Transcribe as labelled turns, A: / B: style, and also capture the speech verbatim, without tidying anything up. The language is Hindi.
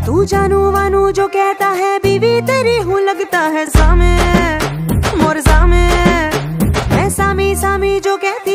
A: तू जानू वानू जो कहता है बीवी तेरी हूँ लगता है सामे मोर सामे। मैं सामी सामी जो कहती